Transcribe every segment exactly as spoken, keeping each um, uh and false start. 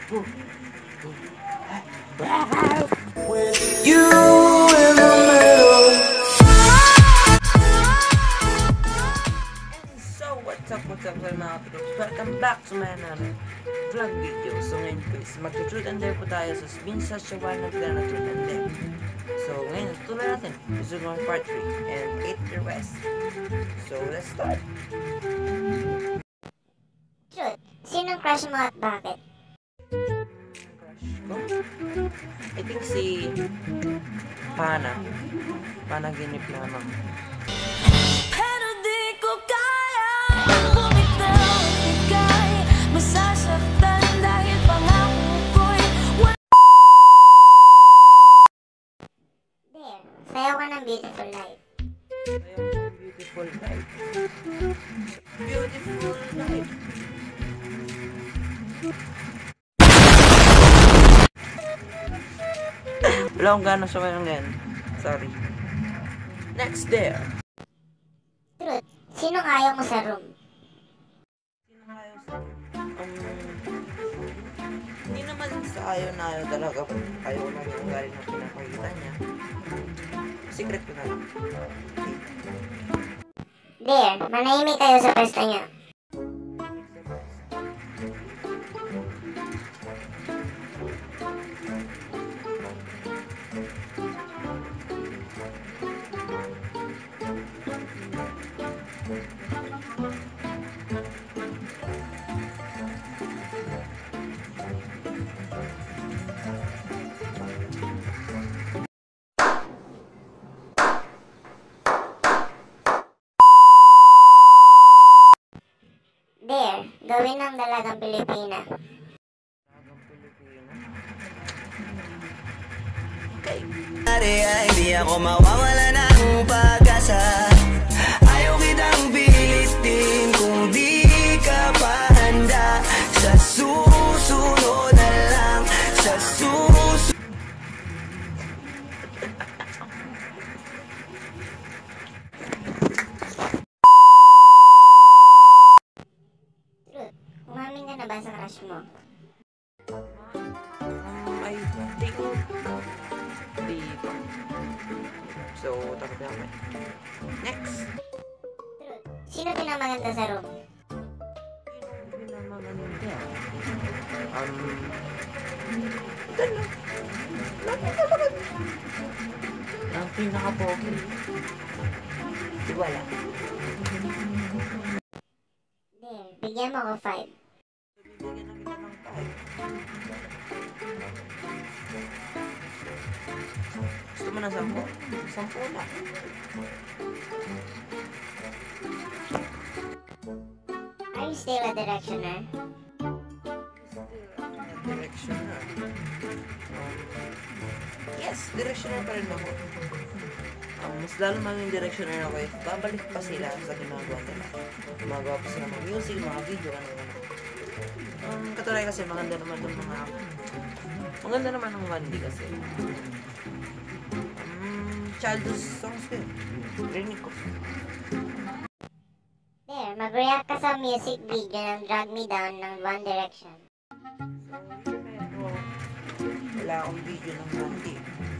You in the middle. And so, what's up, what's up sa mga pilots? Welcome back to my another vlog video. So ngayon guys, mag-truth and dare po tayo. So, been such a while na tayo na truth and dare. So ngayon, tuloy natin. This is one part three and eight requests. So, let's start. Truth, sinong crush mo at bakit? I think si Pana Panaginip lamang. Pero di ko kaya bumitaw, ika'y masasaktan dahil pangako ko'y There, sayaw ka ng Beautiful Life. Beautiful life. Beautiful life. Wala akong gano'n sa ngayon ngayon. Sorry. Next there. Truth, sinong ayaw mo sa room? Sino ayaw sa... Um, hindi naman sa ayaw na ayaw talaga. Ayaw lang yung ugali na pinapakita niya. Secret ko na lang. Okay. There, manahimik kayo sa pwesto niyo. There, gawin ng dalagang Pilipina. Dalagang Pilipina. Okay. Ay, di ako mawawala ng pag-asa. Ayaw kitang pilitin kung di ka pa handa. Sa susunod na lang, sa susunod. Truth, umamin ka na ba sa crush mo? Um, I think... Di pa. So, takot na ako. Next. Truth, sino pinamaganda sa room? Sino pinamaganda? Um... Ito na. Laki na maganda. Ang pinaka-pogi. Di wala. There, bigyan mo ko five. Bibigyan na kita ng five. Gusto mo na sampo? Sampo na. Are you still a directioner? Directioner. Um, yes, directioner pa rin ako. Um, mas lalo maging directioner ako eh. Babalik pa sila sa ginagawa nila. Gumagawa pa sila mga music, mga video, ano ano. Um, katulad kasi maganda naman ng mga... Maganda naman ng Wandy kasi. Um, childhood songs din. Rinig ko. There, mag-react ka sa music video ng Drag Me Down ng One Direction. So, pero wala akong video ng Wandy.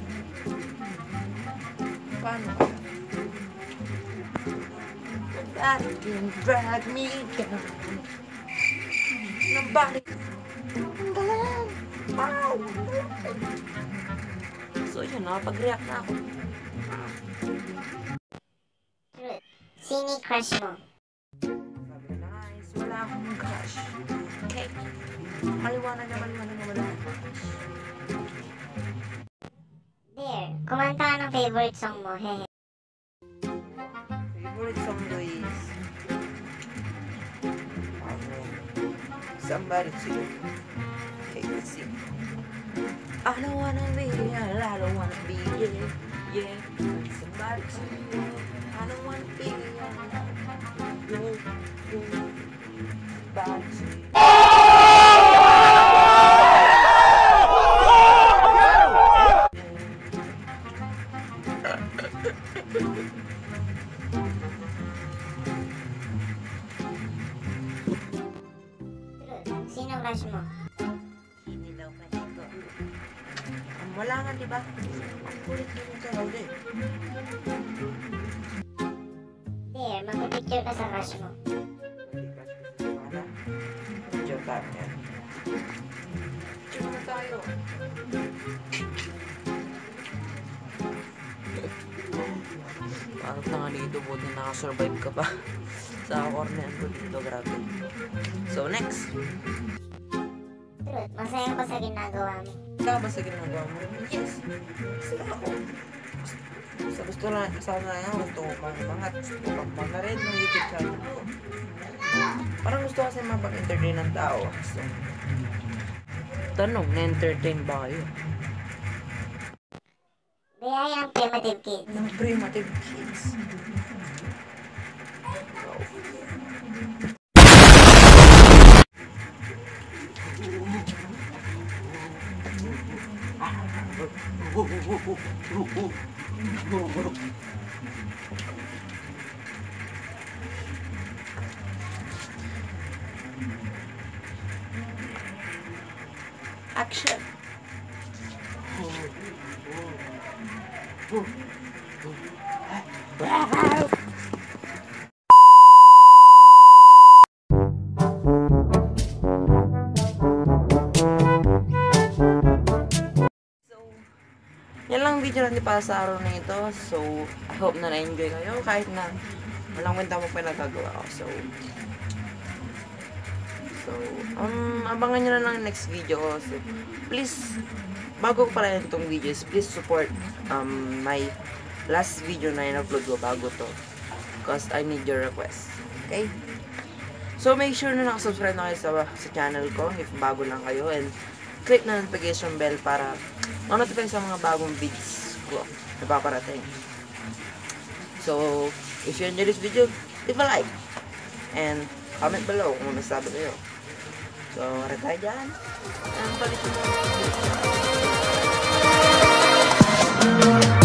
Paano ka? Nobody can drag me down. Nobody can galang. Wow! So yun, nakapag-react na ako. Truth, sini crush mo? Sabi na guys, wala akong crush. Okay? Maliwanag na maliwanag na wala akong crush. There, kumanta ka ng favorite song mo, hehe. Favorite song ko is ano, Somebody to You. Okay, let's see. I don't wanna be, I don't wanna be, yeah, yeah. Somebody to you. I don't wanna be, yeah, yeah, yeah. Somebody to you. Sino crush mo? Wala nga, di ba? Ang kulit mo yung sabaw din. There, magpipicture ka sa crush mo. Ano? Picture time yan. Picture na tayo. Parang tanga dito, buti nakasurvive ka pa. Sa corner ko dito, grabe. So, next. Truth, masaya ka sa ginagawa mo. Ikaw ba sa ginagawa mo? Yes. Masaya ako. Sa gusto na, kasama na yan, gusto ko pang mga, gusto ko pang mga rin ng YouTube channel ko. Parang gusto kasi mapag-entertain ng tao. So, tanong, na-entertain ba kayo? Biyaya ng primitive kids. Ng primitive kids. Action. Yan lang video natin para sa araw na ito. So, I hope na na-enjoy kayo kahit na walang kwenta mo pa nagagawa ko. So, so, um, abangan nyo na lang next video ko. So, please, bago ko pala itong videos, please support um, my last video na in-upload ko bago to. Because I need your request. Okay? So, make sure na nakasubscribe na kayo sa, sa channel ko if bago lang kayo. And click na notification bell para ma-notify sa mga bagong videos ko na paparating. So, if you enjoyed this video, leave a like. And comment below kung masasabi kayo. So, wala tayo dyan. And balik mo.